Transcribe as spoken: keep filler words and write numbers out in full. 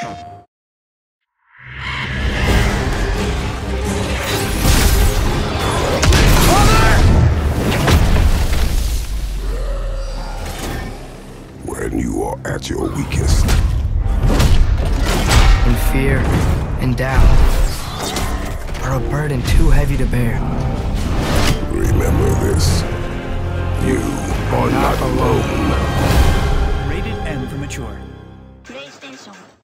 When you are at your weakest. When fear and doubt are a burden too heavy to bear. Remember this. You are not alone. Rated M for mature. PlayStation.